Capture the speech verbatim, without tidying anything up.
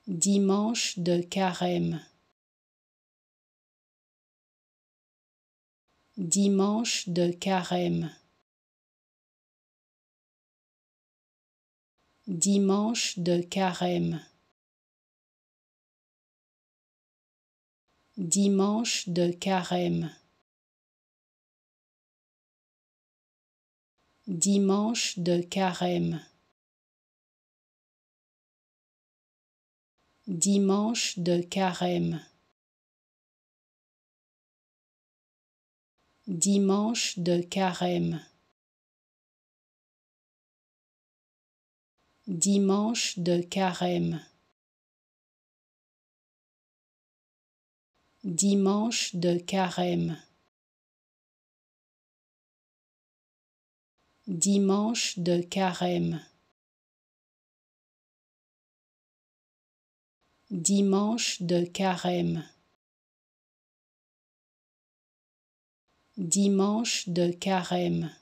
Dimanche de carême. Dimanche de carême. Dimanche de carême. Dimanche de carême. Dimanche de carême. Dimanche de carême. Dimanche de carême. Dimanche de carême. Dimanche de carême. Dimanche de carême. Dimanche de carême. Dimanche de carême.